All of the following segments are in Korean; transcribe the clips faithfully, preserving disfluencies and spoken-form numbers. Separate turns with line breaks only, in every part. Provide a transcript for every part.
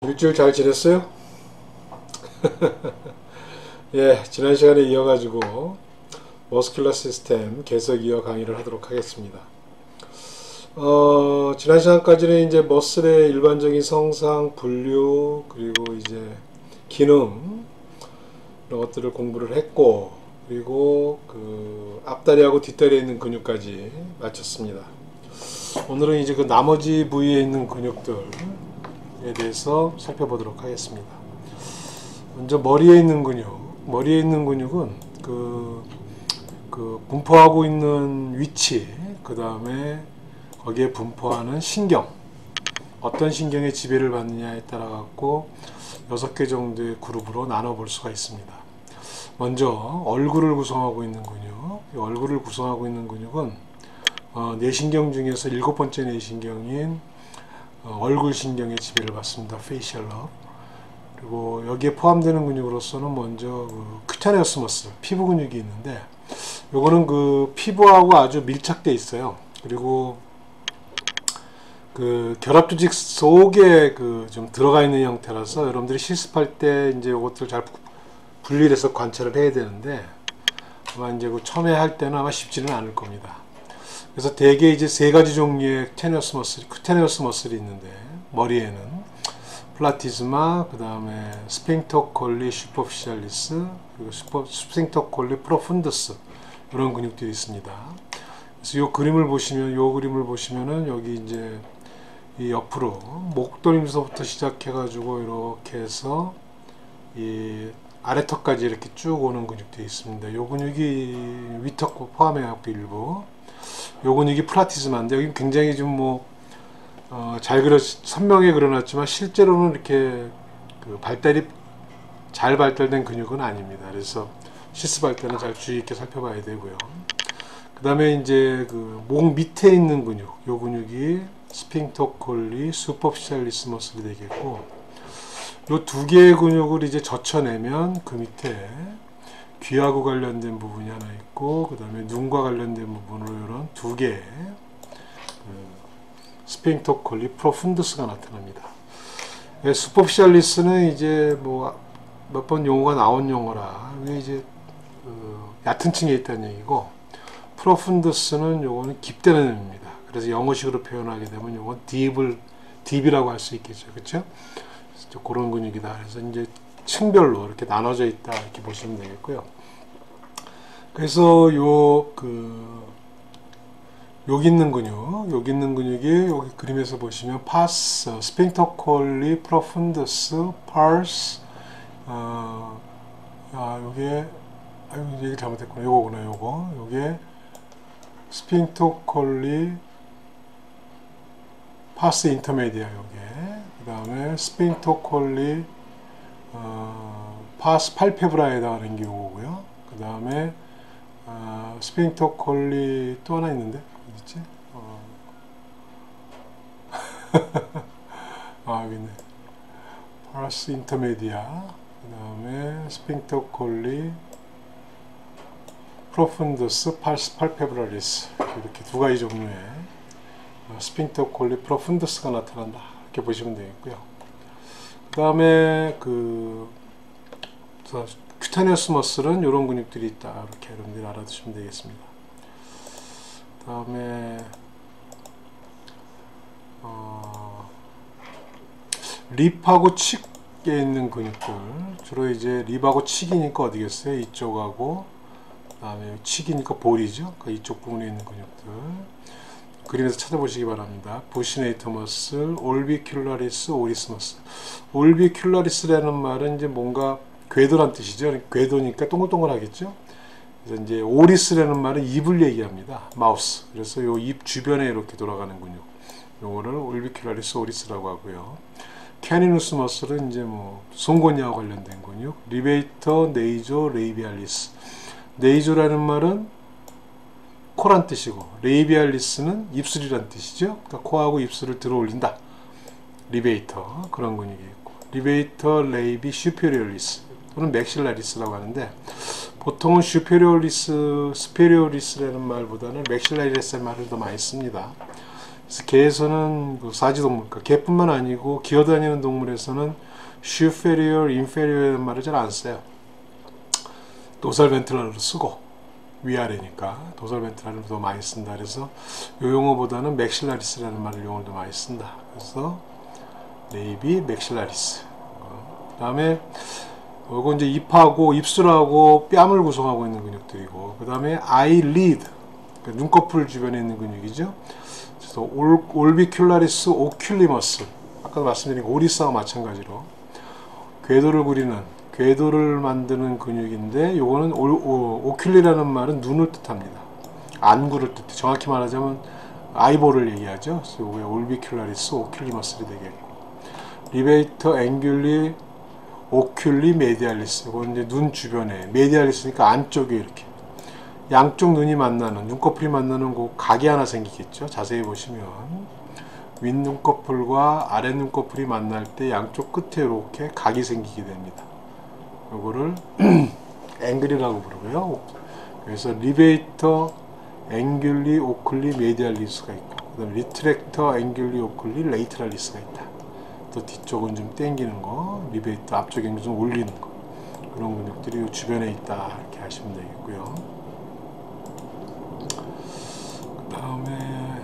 일주일 잘 지냈어요? 예, 지난 시간에 이어가지고 머스큘러 시스템 계속 이어 강의를 하도록 하겠습니다. 어, 지난 시간까지는 이제 머슬의 일반적인 성상, 분류, 그리고 이제 기능 이런 것들을 공부를 했고, 그리고 그 앞다리하고 뒷다리에 있는 근육까지 마쳤습니다. 오늘은 이제 그 나머지 부위에 있는 근육들에 대해서 살펴보도록 하겠습니다. 먼저 머리에 있는 근육, 머리에 있는 근육은 그, 그 분포하고 있는 위치, 그 다음에 거기에 분포하는 신경, 어떤 신경의 지배를 받느냐에 따라 갖고 여섯 개 정도의 그룹으로 나눠 볼 수가 있습니다. 먼저 얼굴을 구성하고 있는 근육, 이 얼굴을 구성하고 있는 근육은 어, 뇌신경 중에서 일곱 번째 뇌신경인 어, 얼굴 신경의 지배를 받습니다. 페이셜 러브. 그리고 여기에 포함되는 근육으로서는 먼저 그 큐타니어스 머슬, 피부 근육이 있는데, 요거는 그 피부하고 아주 밀착되어 있어요. 그리고 그 결합 조직 속에 그 좀 들어가 있는 형태라서 여러분들이 실습할 때 이제 요것들 잘 분리해서 관찰을 해야 되는데, 아마 이제 그 처음에 할 때는 아마 쉽지는 않을 겁니다. 그래서 대개 이제 세 가지 종류의 큐타니어스 머슬, 큐타니어스 머슬이 있는데, 머리에는 플라티즈마, 그 다음에 스핑터 콜리 슈퍼피셜리스, 그리고 슈퍼, 스핑터 콜리 프로푼더스, 이런 근육들이 있습니다. 그래서 이 그림을 보시면, 이 그림을 보시면은 여기 이제 이 옆으로 목덜미서부터 시작해가지고 이렇게 해서 이 아래턱까지 이렇게 쭉 오는 근육들이 있습니다. 이 근육이 위턱 포함해갖고 일부, 이 근육이 플라티즈마인데, 여기 굉장히 좀 뭐 어, 잘 그려, 선명하게 그려놨지만 실제로는 이렇게 그 발달이 잘 발달된 근육은 아닙니다. 그래서 실습할 때는 잘 주의 있게 살펴봐야 되고요. 그 다음에 이제 그 목 밑에 있는 근육, 요 근육이 스핑터 콜리 슈퍼피셜리스 머슬이 되겠고, 요 두 개의 근육을 이제 젖혀내면 그 밑에 귀하고 관련된 부분이 하나 있고, 그 다음에 눈과 관련된 부분으로 이런 두 개의 그 스핑터 콜리 프로푼더스가 나타납니다. 예, 슈퍼피셜리스는 이제 뭐 몇 번 용어가 나온 용어라, 이게 이제 그 얕은 층에 있다는 얘기고, 프로푼더스는 요거는 깊다는 의미입니다. 그래서 영어식으로 표현하게 되면 요건 딥을 딥이라고 할 수 있겠죠, 그렇죠? 그런 근육이다. 그래서 이제 층별로 이렇게 나눠져 있다, 이렇게 보시면 되겠고요. 그래서 요 그 여기 있는 근육, 여기 있는 근육이 여기 그림에서 보시면 파스, 스핑터 콜리 프로푼더스, 파스, 어, 아, 요게, 아유, 얘기 잘못했구나. 요거구나, 요거. 요게 스핑터 콜리 파스 인터메디아, 요게. 그 다음에 스핑터 콜리 어, 파스 팔페브라에 해당하는 게 요거고요. 그 다음에 어, 스핑터 콜리 또 하나 있는데 어딨지? 어. 아, 여기 있네. 파스 인터메디아, 그 다음에 스핑터 콜리 프로푼더스 파스 팔페브라리스, 이렇게 두 가지 종류의 스핑터 콜리 프로푼더스가 나타난다, 이렇게 보시면 되겠고요. 그 다음에 그 큐타니어스 머슬은 이런 근육들이 있다, 이렇게 여러분들이 알아두시면 되겠습니다. 그 다음에 어, 립하고 칙에 있는 근육들, 주로 이제 립하고 칙이니까 어디겠어요? 이쪽하고, 그 다음에 칙이니까 볼이죠. 그 이쪽 부분에 있는 근육들 그림에서 찾아보시기 바랍니다. 부시네이터 머슬, 올비큘라리스, 오리스 머슬. 올비큘라리스라는 말은 이제 뭔가 궤도란 뜻이죠. 궤도니까 동글동글하겠죠. 그래서 이제 오리스라는 말은 입을 얘기합니다. 마우스. 그래서 요 입 주변에 이렇게 돌아가는 근육, 요거를 올비큘라리스 오리스라고 하고요. 캐니누스 머슬은 이제 뭐 송곳니와 관련된 근육, 리베이터 네이조 레이비알리스. 네이조라는 말은 코란 뜻이고, 레이비알리스는 입술이란 뜻이죠. 그러니까 코하고 입술을 들어 올린다. 리베이터, 그런 근육이 있고, 리베이터 레이비 슈페리올리스 또는 맥실라리스라고 하는데, 보통은 슈페리올리스, 스페리올리스라는 말보다는 맥실라리스라는 말을 더 많이 씁니다. 그래서 개에서는 그 사지동물, 그러니까 개뿐만 아니고 기어다니는 동물에서는 superior, inferior이라는 말을 잘 안 써요. 도살 벤트럴을 쓰고 위아래니까 도살 벤트럴을 더 많이 쓴다. 그래서 이 용어보다는 맥실라리스라는 말을 용어를 더 많이 쓴다. 그래서 레이비 맥실라리스. 그 다음에 이거 이제 입하고 입술하고 뺨을 구성하고 있는 근육들이고, 그 다음에 아이리드, 그러니까 눈꺼풀 주변에 있는 근육이죠. 그래서 올, 올비큘라리스 오큘리머스, 아까 말씀드린 오리스와 마찬가지로 궤도를 그리는, 궤도를 만드는 근육인데, 요거는 오, 오, 오큘리라는 말은 눈을 뜻합니다. 안구를 뜻해. 정확히 말하자면 아이볼을 얘기하죠. 그래서 요게 올비큘라리스 오큘리머스이 되겠고, 리베이터 앵귤리 오큘리 메디알리스, 이건 이제 눈 주변에, 메디알리스니까 안쪽에 이렇게 양쪽 눈이 만나는, 눈꺼풀이 만나는 그 각이 하나 생기겠죠. 자세히 보시면 윗 눈꺼풀과 아래 눈꺼풀이 만날 때 양쪽 끝에 이렇게 각이 생기게 됩니다. 이거를 앵글이라고 부르고요. 그래서 리베이터 앵귤리 오클리 메디알리스가 있고, 그 다음에 리트렉터 앵귤리 오클리 레이트랄리스가 있다. 또 뒤쪽은 좀 당기는 거, 리베이터 앞쪽에는 좀 올리는 거, 그런 근육들이 이 주변에 있다, 이렇게 하시면 되겠고요. 그 다음에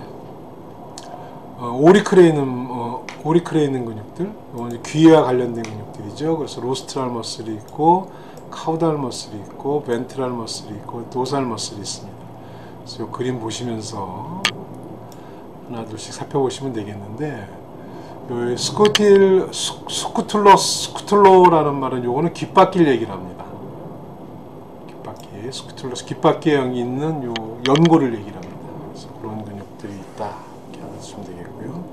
어, 오리클에 있는 어, 오리클에 있는 근육들, 이건 귀와 관련된 근육들이죠. 그래서 로스트랄 머슬이 있고, 카우달 머슬이 있고, 벤트랄 머슬이 있고, 도살 머슬이 있습니다. 그래서 이 그림 보시면서 하나 둘씩 살펴보시면 되겠는데, 요 스쿠틸 스쿠틀로 스쿠틀로라는 말은 요거는 귓바퀴를 얘기를 합니다. 귓바퀴 스쿠틀로 귓바퀴에 있는 요 연골을 얘기를 합니다. 그래서 그런 근육들이 있다, 이렇게 알아주시면 되겠고요.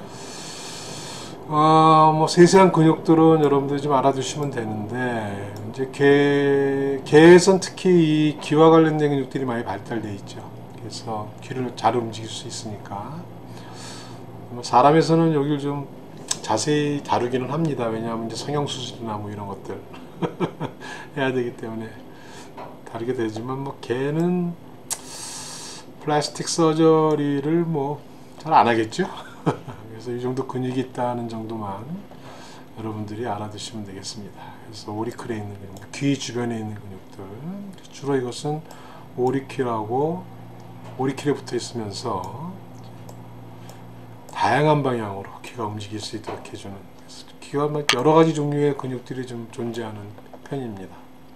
아, 뭐 세세한 근육들은 여러분들이 좀 알아두시면 되는데, 이제 개 개에선 특히 이 귀와 관련된 근육들이 많이 발달되어 있죠. 그래서 귀를 잘 움직일 수 있으니까. 사람에서는 여기를 좀 자세히 다루기는 합니다. 왜냐하면 이제 성형수술이나 뭐 이런 것들 해야 되기 때문에 다루게 되지만, 뭐 개는 플라스틱 서저리를 뭐 잘 안 하겠죠. 그래서 이 정도 근육이 있다는 정도만 여러분들이 알아두시면 되겠습니다. 그래서 오리클에 있는 근육, 귀 주변에 있는 근육들, 주로 이것은 오리클하고 오리클에 붙어 있으면서 다양한 방향으로 귀가 움직일 수 있도록 해주는, 귀가 여러 가지 종류의 근육들이 좀 존재하는 편입니다.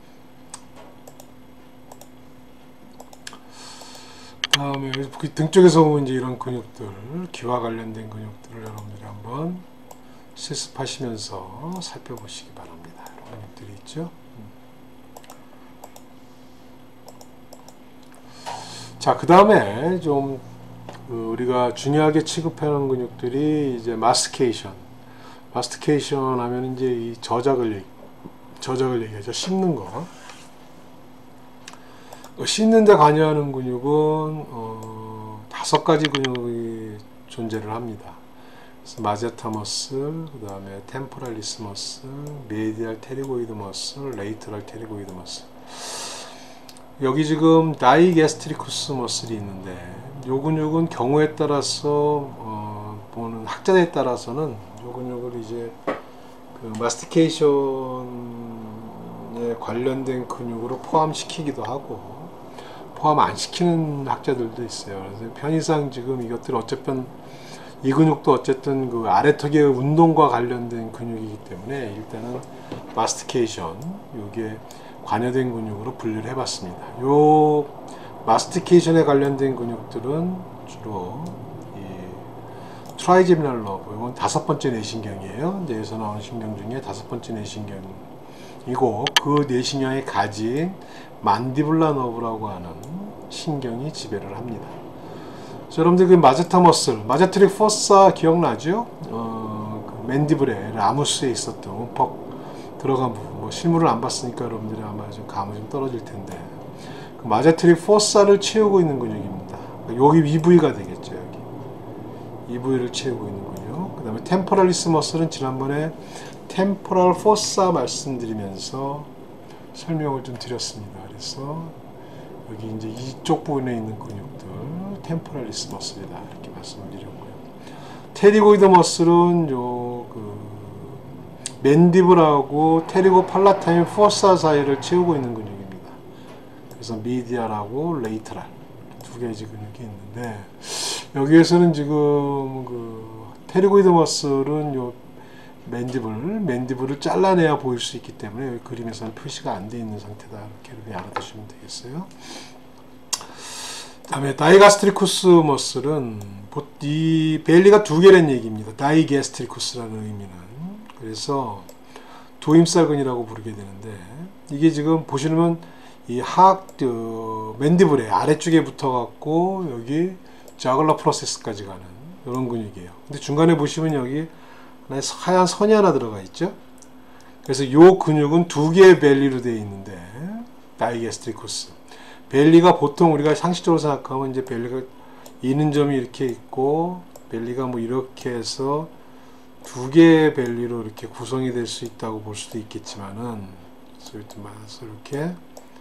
다음에 등 쪽에서 보면 이제 이런 근육들, 귀와 관련된 근육들을 여러분들이 한번 실습하시면서 살펴보시기 바랍니다. 이런 근육들이 있죠. 자, 그 다음에 좀 우리가 중요하게 취급하는 근육들이 이제 마스티케이션. 마스티케이션 하면 이제 이 저작을 얘기, 저작을 얘기하죠. 씹는 거. 씹는 데 관여하는 근육은 어, 다섯 가지 근육이 존재를 합니다. 그래서 마제타 머슬, 그 다음에 템포랄리스 머슬, 메디알 테리고이드 머슬, 레이터럴 테리고이드 머슬. 여기 지금 다이게스트리쿠스 머슬이 있는데, 요 근육은 경우에 따라서 어, 보는 학자에 따라서는 요 근육을 이제 그 마스티케이션에 관련된 근육으로 포함시키기도 하고 포함 안 시키는 학자들도 있어요. 그래서 편의상 지금 이것들 어쨌든 이 근육도 어쨌든 그 아래턱의 운동과 관련된 근육이기 때문에 일단은 마스티케이션, 요게 관여된 근육으로 분류를 해봤습니다. 요 마스티케이션에 관련된 근육들은 주로 이 트라이제미널 너브, 이건 다섯 번째 뇌신경이에요. 뇌에서 나오는 신경 중에 다섯 번째 뇌신경이고, 그 뇌신경이 가진 만디블라 너브라고 하는 신경이 지배를 합니다. 자, 여러분들 그 마제타 머슬, 마제트릭 포사 기억나죠? 어, 그 맨디블에 라무스에 있었던 움퍽 들어간 부분, 뭐 실물을 안 봤으니까 여러분들이 아마 좀 감이 좀 떨어질 텐데, 그 마제트릭 포사를 채우고 있는 근육입니다. 여기 이 부위가 되겠죠. 여기 이 부위를 채우고 있는 근육. 그 다음에 템포랄리스 머슬은 지난번에 템포럴 포사 말씀드리면서 설명을 좀 드렸습니다. 그래서 여기 이제 이쪽 부분에 있는 근육들 템포랄리스 머슬이다, 이렇게 말씀을 드렸고요. 테리고이드 머슬은 요 그 맨디블하고 테리고 팔라타인 포사 사이를 채우고 있는 근육입니다. 그래서 미디알하고 레이터랄 두 개의 근육이 있는데, 여기에서는 지금 그 테리고이드 머슬은 요 맨디블, 맨디블을 잘라내야 보일 수 있기 때문에 여기 그림에서는 표시가 안 되어 있는 상태다, 이렇게 알아두시면 되겠어요. 그 다음에 다이가스트리쿠스 머슬은 이 벨리가 두 개라는 얘기입니다. 다이게스트리쿠스라는 의미는. 그래서 도임살근이라고 부르게 되는데, 이게 지금 보시면 이 하악 그 맨디블의 아래쪽에 붙어 갖고 여기 자글라 프로세스까지 가는 이런 근육이에요. 근데 중간에 보시면 여기 하나의 하얀 선이 하나 들어가 있죠. 그래서 이 근육은 두 개의 벨리로 되어 있는데, 다이게스트리쿠스 벨리가 보통 우리가 상식적으로 생각하면 이제 벨리가 있는 점이 이렇게 있고 벨리가 뭐 이렇게 해서 두 개의 벨리로 이렇게 구성이 될 수 있다고 볼 수도 있겠지만은, 이렇게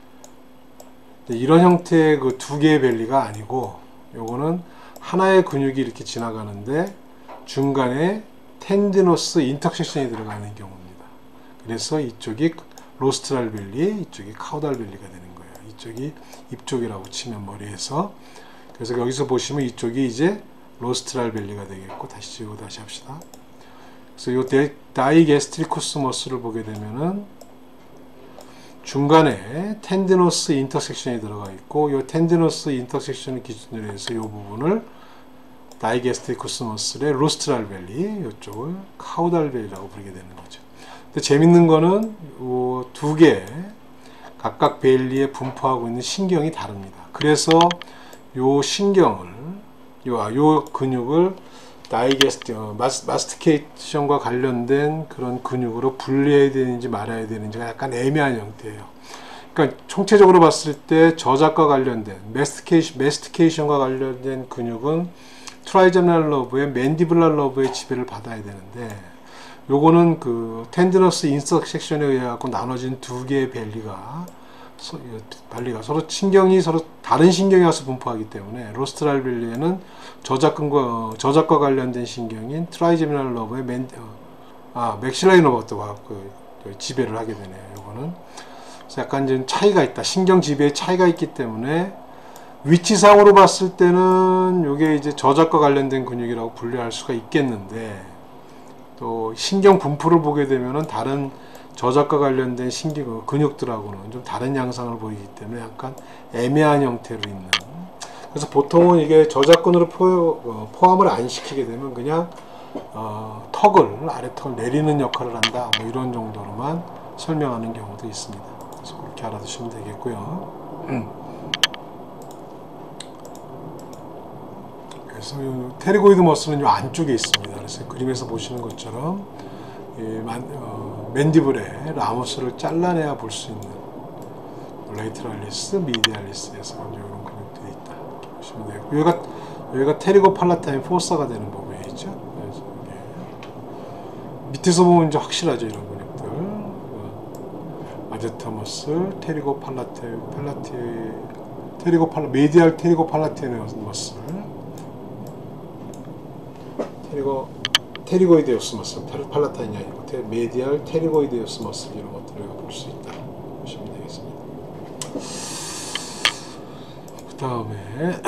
이런 형태의 그 두 개의 벨리가 아니고, 요거는 하나의 근육이 이렇게 지나가는데 중간에 텐디노스 인터섹션이 들어가는 경우입니다. 그래서 이쪽이 로스트랄 벨리, 이쪽이 카우달 벨리가 되는 거예요. 이쪽이 입 쪽이라고 치면 머리에서. 그래서 여기서 보시면 이쪽이 이제 로스트랄 벨리가 되겠고, 다시 지우고 다시 합시다. 그래서 이 다이게스트리쿠스 머슬을 보게 되면은 중간에 텐디노스 인터섹션이 들어가 있고, 이 텐디노스 인터섹션을 기준으로 해서 이 부분을 다이게스트리쿠스 머슬의 로스트랄 벨리, 이쪽을 카우달 벨리라고 부르게 되는 거죠. 근데 재밌는 거는 이 두 개 각각 벨리에 분포하고 있는 신경이 다릅니다. 그래서 이 신경을, 요, 요 근육을 다이게스트, 어, 마스, 마스티케이션과 관련된 그런 근육으로 분리해야 되는지 말아야 되는지가 약간 애매한 형태예요. 그러니까 총체적으로 봤을 때 저작과 관련된 메스티케이션, 메스티케이션과 관련된 근육은 트라이제미널 러브의 맨디블랄 러브의 지배를 받아야 되는데, 요거는 그 텐디너스 인터섹션에 의해 갖고 나눠진 두 개의 벨리가 소, 벨리가 서로 신경이 서로 다른 신경이 와서 분포하기 때문에, 로스트랄 벨리에는 저작근과 저작과 관련된 신경인 트라이제미널 러브의 맨, 아 맥실라리 너버가 그 지배를 하게 되네요. 요거는 그래서 약간 좀 차이가 있다. 신경 지배에 차이가 있기 때문에 위치상으로 봤을 때는 요게 이제 저작과 관련된 근육이라고 분류할 수가 있겠는데, 또 신경 분포를 보게 되면은 다른 저작과 관련된 신경 근육들하고는 좀 다른 양상을 보이기 때문에 약간 애매한 형태로 있는. 그래서 보통은 이게 저작근으로 포, 어, 포함을 안 시키게 되면 그냥 어, 턱을 아래 턱을 내리는 역할을 한다, 뭐 이런 정도로만 설명하는 경우도 있습니다. 그래서 그렇게 알아두시면 되겠고요. 음. 그래서 요 테리고이드 머슬은 요 안쪽에 있습니다. 그래서 그림에서 보시는 것처럼 이 만, 어, 맨디블의 라모스를 잘라내야 볼 수 있는 레이트럴리스, 미디알리스에서 이런 근육들이 있다, 이렇게 보시면 되고, 여기가 여기가 테리고 팔라타인 포사가 되는 부분이죠. 그래서 이게 밑에서 보면 이제 확실하죠, 이런 근육들. 어, 아제타 머슬, 테리고 팔라테, 팔라테, 테리고 팔라, 메디알 테리고 팔라테인 머슬. 테리고 테리고이데우스 머슬, 팔라타인이 아니고 테, 메디알 테리고이데우스 머슬, 이런 것들을 볼 수 있다 보시면 되겠습니다. 그 다음에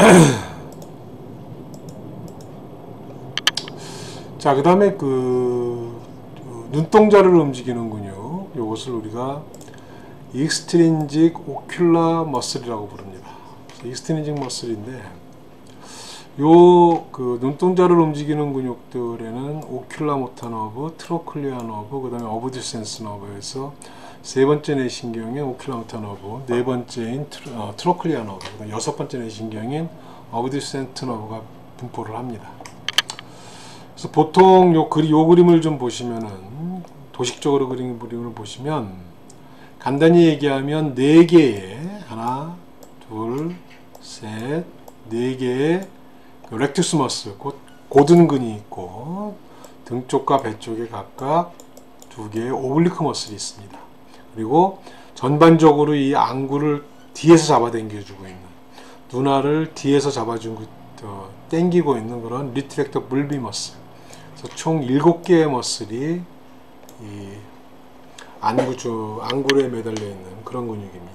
자, 그 다음에 그, 그 눈동자를 움직이는 근육, 이것을 우리가 익스트린직 오큘라 머슬이라고 부릅니다. 익스트린직 머슬인데, 요 그 눈동자를 움직이는 근육들에는 오큘라 모터 너브, 트로클리아 너브, 그 다음에 어브듀센스 너브에서 세 번째 뇌신경인 오큘라 모터 너브, 네 번째인 트로, 어, 트로클리아 너브, 그다음 여섯 번째 뇌신경인 어브듀센트 너브가 분포를 합니다. 그래서 보통 요, 그리, 요 그림을 좀 보시면은, 도식적으로 그린 그림을 보시면, 간단히 얘기하면 네 개의, 하나, 둘, 셋, 네 개의 그 렉투스 머슬, 고등근이 있고, 등 쪽과 배 쪽에 각각 두 개의 오블리크 머슬이 있습니다. 그리고 전반적으로 이 안구를 뒤에서 잡아당겨주고 있는, 눈알을 뒤에서 잡아주고 어, 당기고 있는 그런 리트렉터 물비 머슬, 총 일곱 개의 머슬이 이 안구주, 안구에 매달려 있는 그런 근육입니다.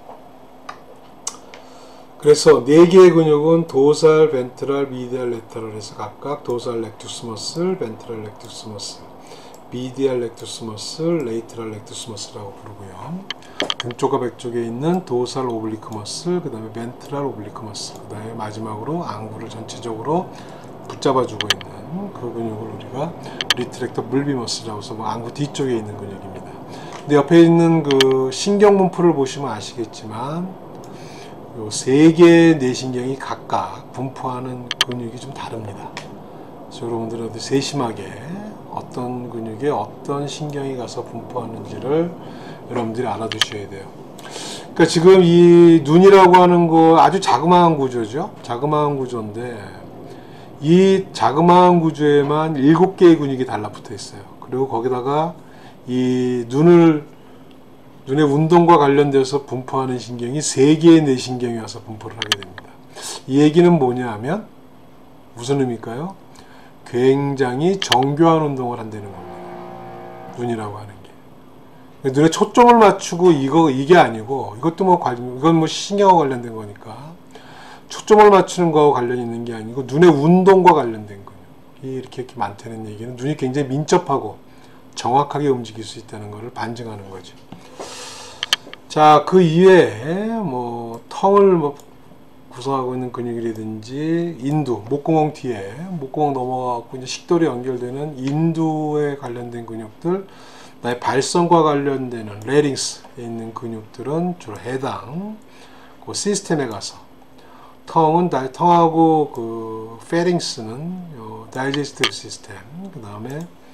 그래서 네 개의 근육은 도살, 벤트랄, 미디알, 레터럴에서 각각 도살 렉투스 머슬, 벤트랄 렉투스 머슬, 미디알 렉투스 머슬, 레이트럴 렉투스 머슬이라고 부르고요. 등쪽과 백 쪽에 있는 도살 오블리크 머슬, 그 다음에 벤트랄 오블리크 머슬, 그 다음에 마지막으로 안구를 전체적으로 붙잡아주고 있는 그 근육을 우리가 리트렉터 물비 머슬이라고 해서 뭐 안구 뒤쪽에 있는 근육입니다. 근데 옆에 있는 그 신경 분포를 보시면 아시겠지만 요 세 개의 뇌신경이 각각 분포하는 근육이 좀 다릅니다. 그래서 여러분들은 세심하게 어떤 근육에 어떤 신경이 가서 분포하는지를 여러분들이 알아두셔야 돼요. 그러니까 지금 이 눈이라고 하는 거 아주 자그마한 구조죠. 자그마한 구조인데 이 자그마한 구조에만 일곱 개의 근육이 달라붙어 있어요. 그리고 거기다가 이 눈을 눈의 운동과 관련돼서 분포하는 신경이 세 개의 뇌신경이 와서 분포를 하게 됩니다. 이 얘기는 뭐냐 하면 무슨 의미일까요? 굉장히 정교한 운동을 한다는 겁니다. 눈이라고 하는 게. 눈에 초점을 맞추고 이거 이게 아니고 이것도 뭐 관, 이건 뭐 신경과 관련된 거니까 초점을 맞추는 거와 관련이 있는 게 아니고 눈의 운동과 관련된 근육이 이렇게, 이렇게 많다는 얘기는 눈이 굉장히 민첩하고 정확하게 움직일 수 있다는 것을 반증하는 거죠. 자, 그 이외에 뭐 턱을 뭐 구성하고 있는 근육이라든지 인두, 목구멍 뒤에 목구멍 넘어가고 이제 식도로 연결되는 인두에 관련된 근육들, 나의 발성과 관련되는 레링스에 있는 근육들은 주로 해당 그 시스템에 가서, 턱은 다, 턱하고 그 페링스는 다이제스티브 시스템, 그 다음에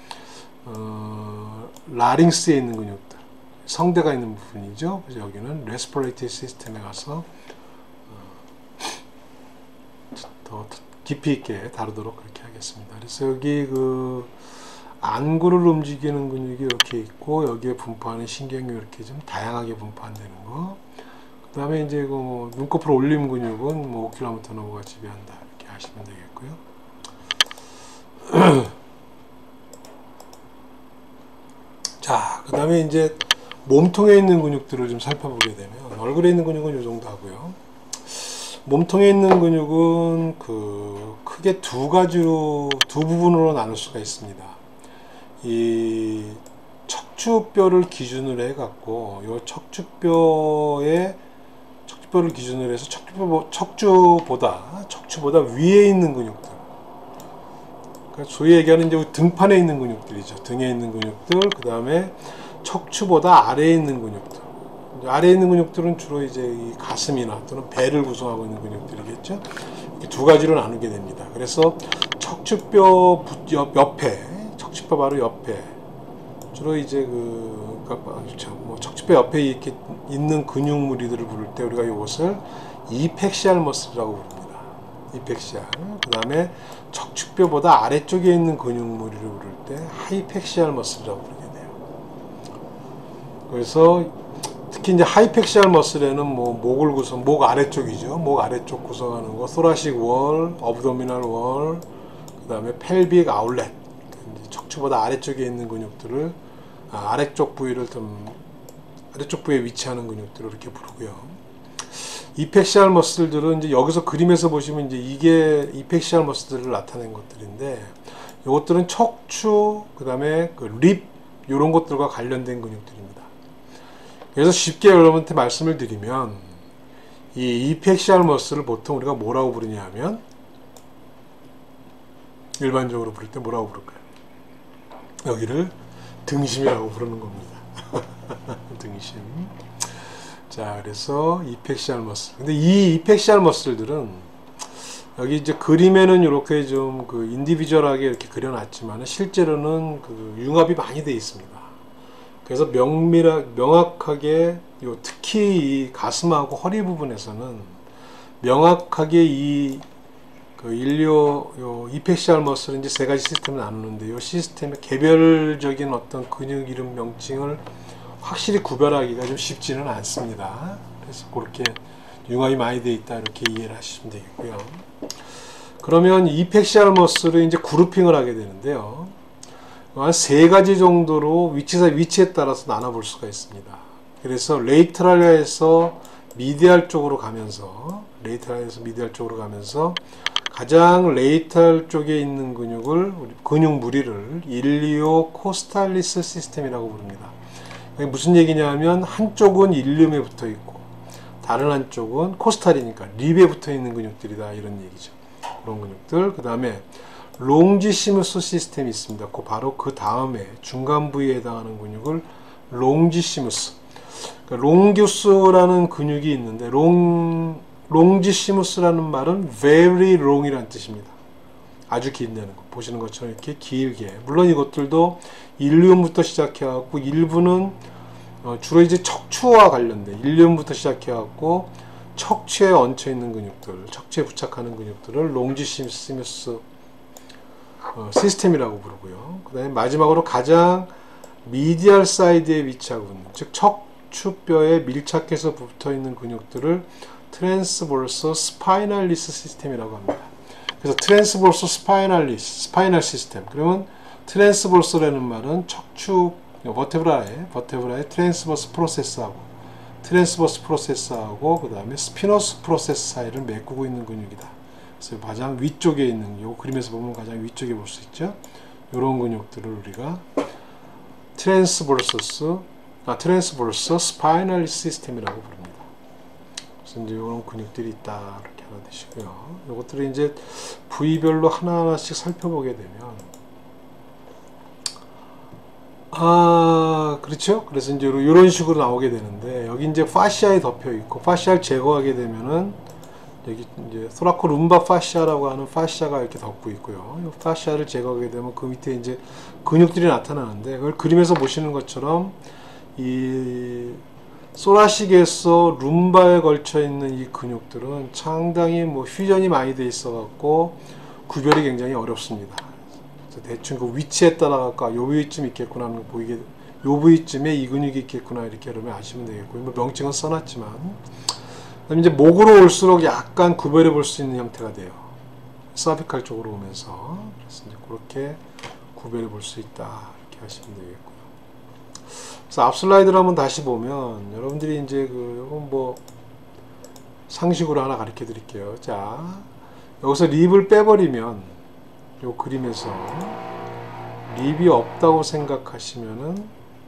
어, 라링스에 있는 근육들, 성대가 있는 부분이죠. 그래서 여기는 레스피레이터리 시스템에 가서 더 깊이 있게 다루도록 그렇게 하겠습니다. 그래서 여기 그 안구를 움직이는 근육이 이렇게 있고 여기에 분포하는 신경이 이렇게 좀 다양하게 분포한다는 거. 그 다음에 이제 그 뭐 눈꺼풀 올림 근육은 뭐 오큘러모터 너브가 지배한다 이렇게 하시면 되겠고요. 자, 그 다음에 이제 몸통에 있는 근육들을 좀 살펴보게 되면 얼굴에 있는 근육은 이 정도 하고요. 몸통에 있는 근육은 그 크게 두 가지로 두 부분으로 나눌 수가 있습니다. 이 척추뼈를 기준으로 해 갖고 이 척추뼈에 척추뼈를 기준으로 해서 척추뼈, 척추보다 척추보다 위에 있는 근육들, 그러니까 소위 얘기하는 이제 등판에 있는 근육들이죠. 등에 있는 근육들, 그 다음에 척추보다 아래에 있는 근육들. 아래에 있는 근육들은 주로 이제 이 가슴이나 또는 배를 구성하고 있는 근육들이겠죠. 이렇게 두 가지로 나누게 됩니다. 그래서 척추뼈 옆에, 척추뼈 바로 옆에, 주로 이제 그, 그러니까 뭐 척추뼈 옆에 이렇게 있는 근육 무리들을 부를 때 우리가 이것을 이펙시알 머슬이라고 부릅니다. 이펙시알. 그 다음에 척추뼈보다 아래쪽에 있는 근육 무리를 부를 때 하이펙시알 머슬이라고 부르게 돼요. 그래서 특히 이제 하이펙시알 머슬에는 뭐 목을 구성, 목 아래쪽이죠. 목 아래쪽 구성하는 거, 소라식 월, 어브도미널 월, 그 다음에 펠빅 아울렛, 척추보다 아래쪽에 있는 근육들을, 아, 아래쪽 부위를 좀, 아래쪽 부위에 위치하는 근육들을 이렇게 부르고요. 이펙시알 머슬들은 이제 여기서 그림에서 보시면 이제 이게 이펙시알 머슬들을 나타낸 것들인데, 이것들은 척추, 그 다음에 그 립, 이런 것들과 관련된 근육들입니다. 그래서 쉽게 여러분한테 말씀을 드리면 이 이펙시알 머슬을 보통 우리가 뭐라고 부르냐 하면, 일반적으로 부를 때 뭐라고 부를까요? 여기를 등심이라고 부르는 겁니다. 등심. 자, 그래서 이펙시알 머슬. 근데 이 이펙시알 머슬들은 여기 이제 그림에는 이렇게 좀 그 인디비주얼하게 이렇게 그려놨지만 실제로는 그 융합이 많이 되어 있습니다. 그래서 명밀하, 명확하게 요 특히 이 가슴하고 허리 부분에서는 명확하게 이 그 일리오 요 이펙시알 머슬은 이제 세 가지 시스템을 나누는데 요 시스템의 개별적인 어떤 근육 이름 명칭을 확실히 구별하기가 좀 쉽지는 않습니다. 그래서 그렇게 융합이 많이 되어 있다 이렇게 이해를 하시면 되겠고요. 그러면 이펙시알 머슬을 이제 그룹핑을 하게 되는데요. 한 세 가지 정도로 위치사 위치에 따라서 나눠볼 수가 있습니다. 그래서 레이트랄에서 미디알 쪽으로 가면서 레이트랄에서 미디알 쪽으로 가면서 가장 레이트랄 쪽에 있는 근육을 근육 무리를 일리오 코스탈리스 시스템이라고 부릅니다. 이게 무슨 얘기냐면 한쪽은 일리움에 붙어 있고 다른 한쪽은 코스탈이니까 립에 붙어 있는 근육들이다 이런 얘기죠. 그런 근육들. 그 다음에 롱지시무스 시스템이 있습니다. 그 바로 그 다음에 중간 부위에 해당하는 근육을 롱지시무스, 그러니까 롱규스라는 근육이 있는데 롱 롱지시무스라는 말은 very long이라는 뜻입니다. 아주 긴다는 거. 보시는 것처럼 이렇게 길게. 물론 이것들도 일리움부터 시작해갖고 일부는 어 주로 이제 척추와 관련된 일리움부터 시작해갖고 척추에 얹혀 있는 근육들, 척추에 부착하는 근육들을 롱지시무스 어, 시스템이라고 부르고요. 그 다음에 마지막으로 가장 미디얼 사이드에 위치하고 있는, 즉 척추뼈에 밀착해서 붙어 있는 근육들을 트랜스버서 스파이널리스 시스템이라고 합니다. 그래서 트랜스버서 스파이널리스, 스파이널 시스템. 그러면 트랜스버서라는 말은 척추, 버테브라의 버테브라의 트랜스버스 프로세스하고 트랜스버스 프로세스하고 그 다음에 스피너스 프로세스 사이를 메꾸고 있는 근육이다. 그래서 가장 위쪽에 있는, 요 그림에서 보면 가장 위쪽에 볼 수 있죠. 이런 근육들을 우리가 트랜스버서스, 아 트랜스버서 스파이널 시스템이라고 부릅니다. 그래서 이제 이런 근육들이 있다 이렇게 알아두시고요. 이것들을 이제 부위별로 하나하나씩 살펴보게 되면, 아 그렇죠. 그래서 이제 이런 식으로 나오게 되는데, 여기 이제 파시아에 덮여 있고 파시아를 제거하게 되면은 여기 이제 소라코 룸바 파시아라고 하는 파시아가 이렇게 덮고 있고요. 이 파시아를 제거하게 되면 그 밑에 이제 근육들이 나타나는데, 그걸 그림에서 보시는 것처럼 이 소라식에서 룸바에 걸쳐 있는 이 근육들은 상당히 뭐 퓨전이 많이 돼 있어 갖고 구별이 굉장히 어렵습니다. 그래서 대충 그 위치에 따라 갖고 요 부위쯤 있겠구나 하는 거 보이게, 요 부위쯤에 이 근육이 있겠구나 이렇게 여러분 아시면 되겠고요. 뭐 명칭은 써놨지만, 그다음에 이제 목으로 올수록 약간 구별해 볼 수 있는 형태가 돼요. 서비칼 쪽으로 오면서. 그래서 이제 그렇게 구별해 볼 수 있다 이렇게 하시면 되겠고요. 그래서 앞 슬라이드를 한번 다시 보면 여러분들이 이제 그 요건 뭐 상식으로 하나 가르쳐 드릴게요. 자, 여기서 립을 빼버리면 요 그림에서 립이 없다고 생각하시면은,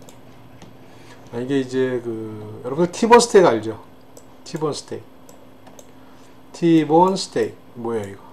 이게 이제 그 여러분들 티본 스테이크 알죠? 티본 스테이크. 티본 스테이크 뭐예요 이거?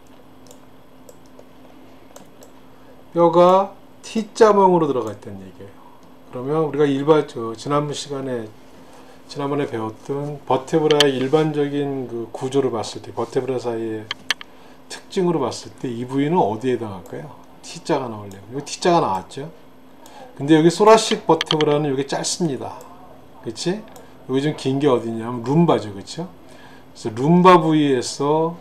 뼈가 T자 모형으로 들어가 있다는 얘기예요. 그러면 우리가 일반 저 지난번 시간에 지난번에 배웠던 버테브라의 일반적인 그 구조를 봤을 때, 버테브라 사이의 특징으로 봤을 때 이 부위는 어디에 해당할까요? T자가 나오려면 여기 T자가 나왔죠. 근데 여기 소라식 버테브라는 여기 짧습니다. 그치? 여기 좀 긴 게 어디냐면 룸바죠. 그쵸? 그래서 룸바 부위에서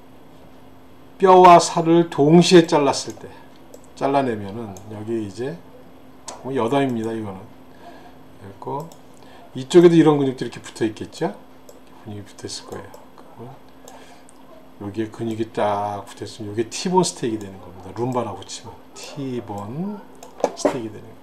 뼈와 살을 동시에 잘랐을 때, 잘라내면은 여기 이제 뭐 여담입니다. 이거는. 그리고 이쪽에도 이런 근육들이 이렇게 붙어 있겠죠? 근육이 붙어 있을 거예요. 여기에 근육이 딱 붙어 있으면 이게 T본 스테이크 되는 겁니다. 룸바라고 치면 T본 스테이크 되는 거예요.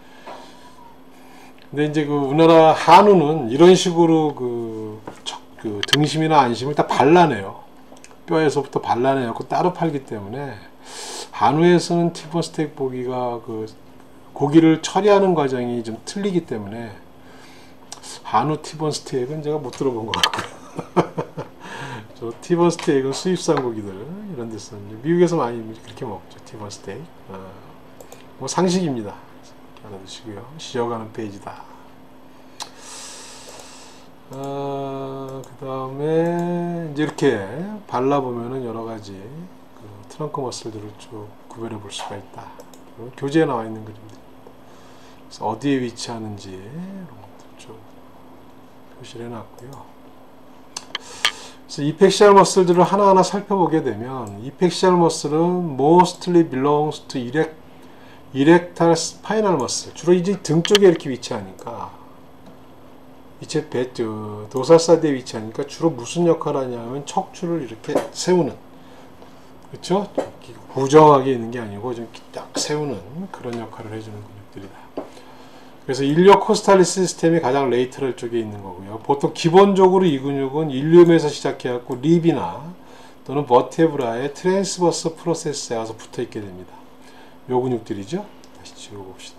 근데 이제 그 우리나라 한우는 이런 식으로 그, 척, 그 등심이나 안심을 다 발라내요. 뼈에서부터 발라내고 따로 팔기 때문에 한우에서는 티본 스테이크 보기가 그 고기를 처리하는 과정이 좀 틀리기 때문에 한우 티본 스테이크는 제가 못 들어본 것 같고요. 저 티본 스테이크는 수입산 고기들 이런 데서 미국에서 많이 그렇게 먹죠. 티본 스테이크. 아, 뭐 상식입니다. 알아두시고요. 쉬어가는 페이지다. 아, 그 다음에 이제 이렇게 발라보면은 여러가지 그 트렁크 머슬들을 쭉 구별해 볼 수가 있다. 교재에 나와 있는 그림들. 그래서 어디에 위치하는지 이런 것들 쭉 표시를 해놨고요. 그래서 이펙시알 머슬들을 하나하나 살펴보게 되면, 이펙시알 머슬은 mostly belongs to erect 이렉탈 스파이널 머슬, 주로 이제 등 쪽에 이렇게 위치하니까, 이체 배, 도살사대에 위치하니까 주로 무슨 역할을 하냐면 척추를 이렇게 세우는, 그쵸? 고정하게 있는 게 아니고 좀 딱 세우는 그런 역할을 해주는 근육들이다. 그래서 일리오 코스탈리스 시스템이 가장 레이터럴 쪽에 있는 거고요. 보통 기본적으로 이 근육은 일리움에서 시작해갖고 립이나 또는 버테브라의 트랜스버스 프로세스에 와서 붙어 있게 됩니다. 요 근육들이죠. 다시 지워봅시다.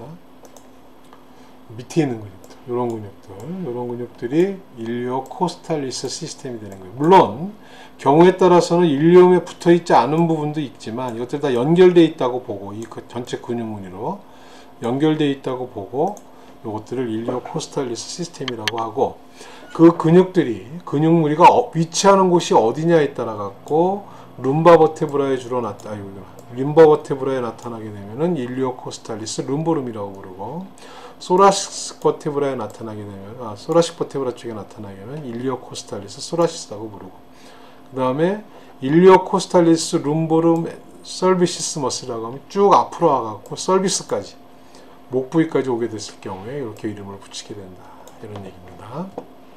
밑에 있는 근육들, 요런 근육들, 요런 근육들이 일리오 코스탈리스 시스템이 되는 거예요. 물론 경우에 따라서는 일리움에 붙어 있지 않은 부분도 있지만 이것들 다 연결되어 있다고 보고, 이 전체 근육 무늬로 연결되어 있다고 보고 이것들을 일리오 코스탈리스 시스템이라고 하고, 그 근육들이 근육 무늬가 어, 위치하는 곳이 어디냐에 따라 갖고 룸바 버테브라에 주로 나타, 아유, 림바 버테브라에 나타나게 되면은 일리오 코스탈리스 룸보름이라고 부르고, 소라식 버테브라에 나타나게 되면, 아, 소라식 버테브라 쪽에 나타나게 되면 일리오 코스탈리스 소라시스라고 부르고, 그 다음에 일리오 코스탈리스 룸보름 서비시스 머슬이라고 하면 쭉 앞으로 와갖고 서비스까지 목 부위까지 오게 됐을 경우에 이렇게 이름을 붙이게 된다, 이런 얘기입니다.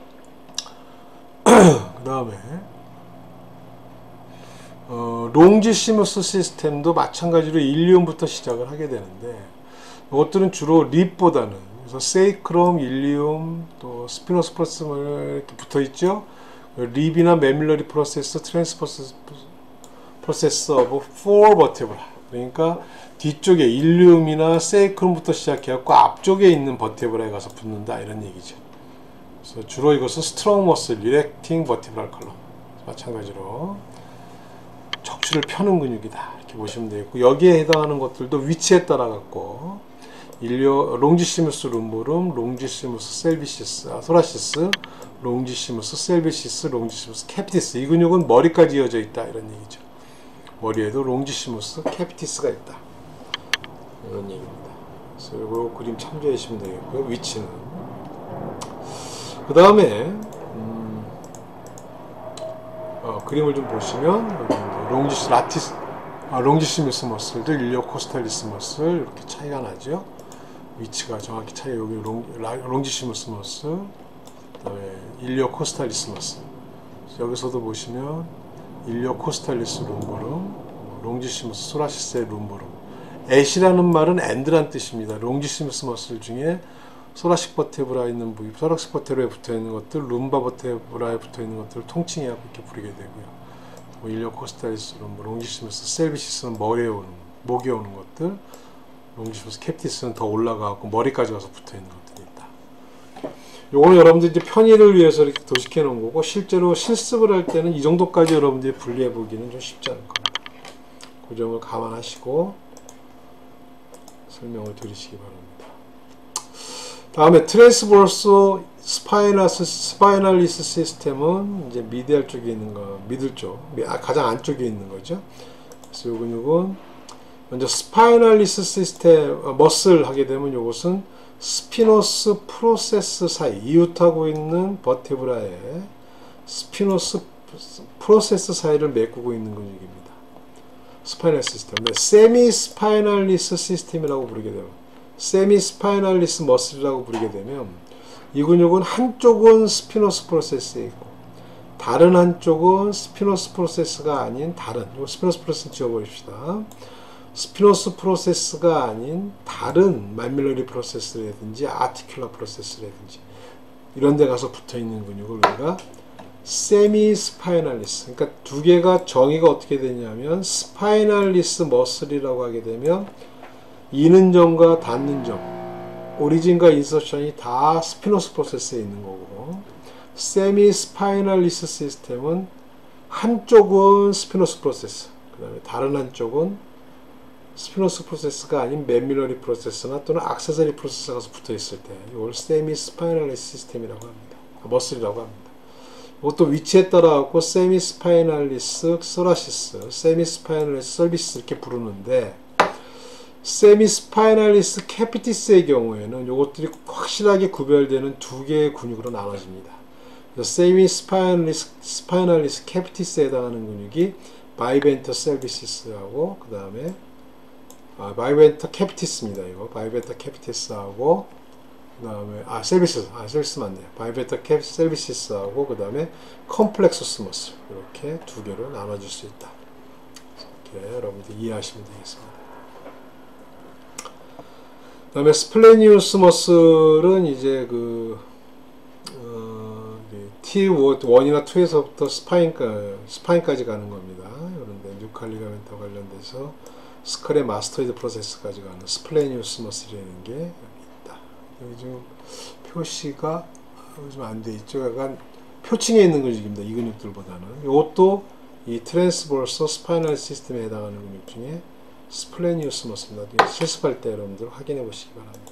그 다음에 어, 롱지시무스 시스템도 마찬가지로 일리움부터 시작을 하게 되는데, 이것들은 주로 립보다는, 그래서 세이크롬, 일리움, 또 스피노스 프로세스 이렇게 붙어 있죠. 립이나 메밀러리 프로세스, 트랜스퍼스 프로세스 오브 포 버테브라, 그러니까 뒤쪽에 일리움이나 세이크롬부터 시작해갖고 앞쪽에 있는 버테브라에 가서 붙는다, 이런 얘기죠. 그래서 주로 이것은 스트롱 머슬, 리렉팅 버테브랄 컬럼, 마찬가지로 척추를 펴는 근육이다, 이렇게 보시면 되겠고, 여기에 해당하는 것들도 위치에 따라 갖고 일리오 롱지시무스 룸보름, 롱지시무스 셀비시스, 아, 소라시스, 롱지시무스 셀비시스, 롱지시무스 캐피티스, 이 근육은 머리까지 이어져 있다, 이런 얘기죠. 머리에도 롱지시무스 캐피티스가 있다, 이런 얘기입니다. 그래서 이거 그림 참조해 주시면 되겠고요. 위치는 그 다음에 음, 어, 그림을 좀 보시면 롱지시 라티스, 아, 롱지시무스 머슬도 일리오 코스탈리스 머슬 이렇게 차이가 나죠. 위치가 정확히 차이, 여기 롱, 롱지시무스 머슬, 그다음에 일리오 코스탈리스 머슬. 여기서도 보시면 일리오 코스탈리스 룸보름, 롱지시무스 소라시스의 룸보름. 앳이라는 말은 엔드란 뜻입니다. 롱지시무스 머슬 중에 소라식 버테브라에 있는 부위, 소라식 버테브라에 붙어 있는 것들, 룸바 버테브라에 붙어 있는 것들을 통칭해서 이렇게 부르게 되고요. 뭐 일리오 코스탈리스는 뭐 롱지시무스 셀비시스는 머리에 오는, 목에 오는 것들, 롱지시무스 캡티스는 더 올라가고 머리까지 가서 붙어 있는 것들이 있다. 요거는 여러분들 이제 편의를 위해서 이렇게 도식해 놓은 거고, 실제로 실습을 할 때는 이 정도까지 여러분들이 분리해 보기는 좀 쉽지 않을 겁니다. 그 점을 감안하시고 설명을 들으시기 바랍니다. 다음에 트랜스버스 스파이나스, 스파이널리스 시스템은 이제 미디얼 쪽에 있는 거, 미들 쪽, 아, 가장 안쪽에 있는 거죠. 그래서 요 근육은 먼저 스파이널리스 시스템, 어, 머슬 하게 되면 요것은 스피노스 프로세스 사이, 이웃하고 있는 버테브라의 스피노스 프로세스 사이를 메꾸고 있는 근육입니다. 스파이널 시스템. 세미 스파이널리스 시스템이라고 부르게 되면, 세미 스파이널리스 머슬이라고 부르게 되면, 이 근육은 한쪽은 스피노스 프로세스에 있고 다른 한쪽은 스피노스 프로세스가 아닌 다른, 스피노스 프로세스 지워버립시다. 스피노스 프로세스가 아닌 다른 말밀러리 프로세스라든지 아티큘라 프로세스라든지 이런 데 가서 붙어 있는 근육을 우리가 세미 스파이널리스, 그러니까 두 개가 정의가 어떻게 되냐면, 스파이널리스 머슬이라고 하게 되면 이는 점과 닿는 점, 오리진과 인서션이 다 스피노스 프로세스에 있는 거고, 세미 스파이널리스 시스템은 한쪽은 스피노스 프로세스, 그 다음에 다른 한쪽은 스피노스 프로세스가 아닌 메밀러리 프로세스나 또는 악세서리 프로세스가 가서 붙어 있을 때 이걸 세미 스파이널리스 시스템이라고 합니다. 머슬이라고 합니다. 이것도 위치에 따라 갖고 세미 스파이널리스 소라시스, 세미 스파이널리스 서비스 이렇게 부르는데, 세미 스파이널리스 캐피티스의 경우에는 이것들이 확실하게 구별되는 두 개의 근육으로 나눠집니다. 세미 스파이널리스, 스파이널리스 캐피티스에 해당하는 근육이 바이벤터 셀비시스하고, 그 다음에 아, 바이벤터 캐피티스입니다. 이거 바이벤터 캐피티스하고, 그 다음에 아 셀비시스, 아 셀비시스 맞네요. 바이벤터 캐 셀비시스하고, 그 다음에 컴플렉서스 머슬, 이렇게 두 개로 나눠질 수 있다. 이렇게 여러분들 이해하시면 되겠습니다. 그 다음에 스플레니우스 머슬은 이제 그 어, 티 원이나 투에서부터 스파인까, 스파인까지 가는 겁니다. 그런데 뉴칼 리가멘트 관련돼서 스컬의 마스터이드 프로세스까지 가는 스플레니우스 머슬이라는 게 여기 있다. 여기 지금 표시가 좀 안 돼 있죠. 약간 표층에 있는 근육입니다. 이 근육들보다는. 이것도 이 트랜스버서 스파이널 시스템에 해당하는 근육 중에 스플레니우스 머슬입니다. 실습할 때 여러분들 확인해 보시기 바랍니다.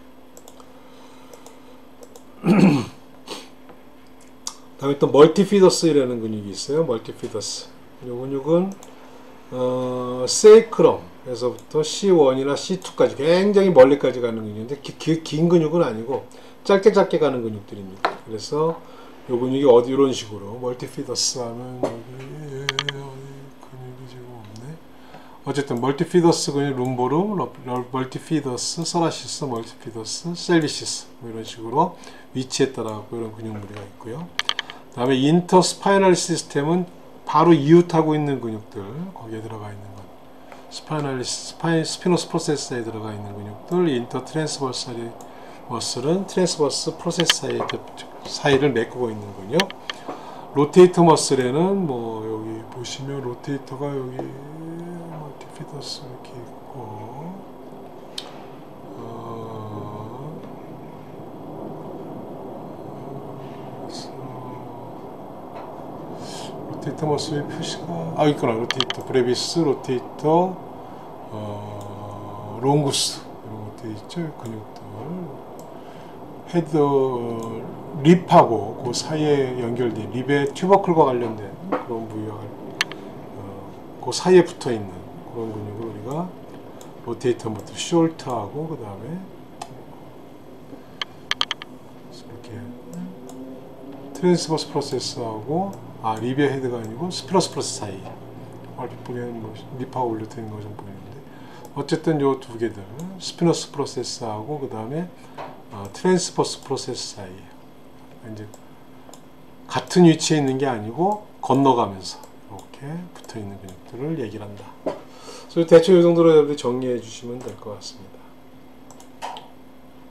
다음에 또 멀티피더스라는 근육이 있어요. 멀티피더스. 이 근육은 어, 세이크럼에서부터 씨 원이나 씨 투까지 굉장히 멀리까지 가는 근육인데 기, 기, 긴 근육은 아니고 짧게 짧게 가는 근육들입니다. 그래서 이 근육이 어디 이런 식으로 멀티피더스 하면 여기 근육이 지금 없네. 어쨌든 멀티피더스 근육 룸보름, 멀티피더스, 서라시스, 멀티피더스, 셀비시스 뭐 이런 식으로 위치에 따라 이런 근육무리가 있고요. 그 다음에 인터스파이널 시스템은 바로 이웃하고 있는 근육들, 거기에 들어가 있는 것. 스파이널, 스파이, 스피노스 프로세서에 들어가 있는 근육들, 인터 트랜스버스 머슬은 트랜스버스 프로세서 사이, 사이를 메꾸고 있는 근육. 로테이터 머슬에는 뭐 여기 보시면 로테이터가 여기 멀티피더스 이렇게 있고, 어, 로테이터 머슬의 표시가 아 있구나. 로테이터 브레비스, 로테이터, 어, 롱구스 이런 것들 있죠. 근육들. 헤드 어, 립하고 그 사이에 연결된 립의 튜버클과 관련된 그런 부위와 어, 그 사이에 붙어 있는 그런 근육을 우리가 로테이터 모트 숄트하고 그 다음에 이렇게 트랜스버스 프로세스하고 아 립의 헤드가 아니고 스피너스 프로세스 사이 얼핏 보기에는 뭐 립하고 올려져 있는 것처럼 보이는데 어쨌든 요 두 개들 스피너스 프로세스하고 그 다음에 어, 트랜스버스 프로세스 사이 이제 같은 위치에 있는 게 아니고 건너가면서 이렇게 붙어 있는 근육들을 얘기를 한다. 그래서 대충 이 정도로 여러분들 정리해 주시면 될 것 같습니다.